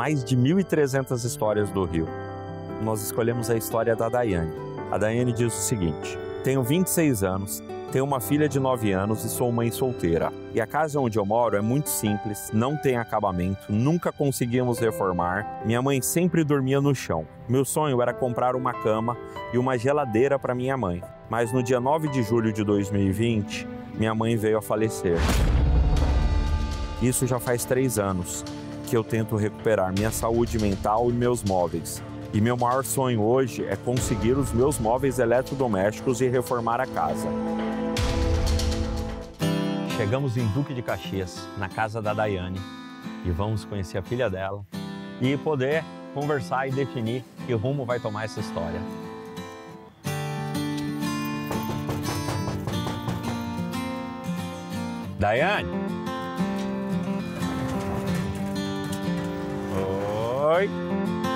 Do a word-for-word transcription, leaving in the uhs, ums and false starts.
mais de mil e trezentas histórias do Rio. Nós escolhemos a história da Daiane. A Daiane diz o seguinte: tenho vinte e seis anos, tenho uma filha de nove anos e sou mãe solteira. E a casa onde eu moro é muito simples, não tem acabamento, nunca conseguimos reformar. Minha mãe sempre dormia no chão. Meu sonho era comprar uma cama e uma geladeira para minha mãe. Mas no dia nove de julho de dois mil e vinte, minha mãe veio a falecer. Isso já faz três anos que eu tento recuperar minha saúde mental e meus móveis. E meu maior sonho hoje é conseguir os meus móveis eletrodomésticos e reformar a casa. Chegamos em Duque de Caxias, na casa da Daiane, e vamos conhecer a filha dela e poder conversar e definir que rumo vai tomar essa história. Daiane! Oi!